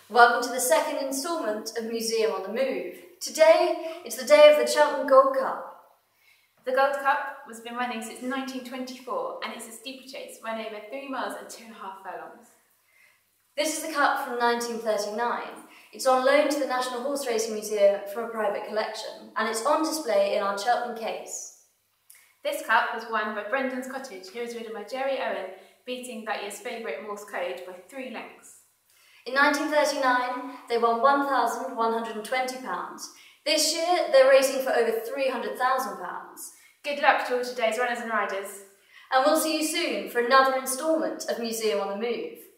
Welcome to the second instalment of Museum on the Move. Today, it's the day of the Cheltenham Gold Cup. The Gold Cup has been running since 1924 and it's a steeplechase running over 3 miles and 2.5 furlongs. This is the cup from 1939. It's on loan to the National Horse Racing Museum from a private collection, and it's on display in our Cheltenham case. This cup was won by Brendan's Cottage, who was ridden by Jerry Owen, beating that year's favourite Morse Code by 3 lengths. In 1939, they won £1,120. This year, they're racing for over £300,000. Good luck to all today's runners and riders. And we'll see you soon for another instalment of Museum on the Move.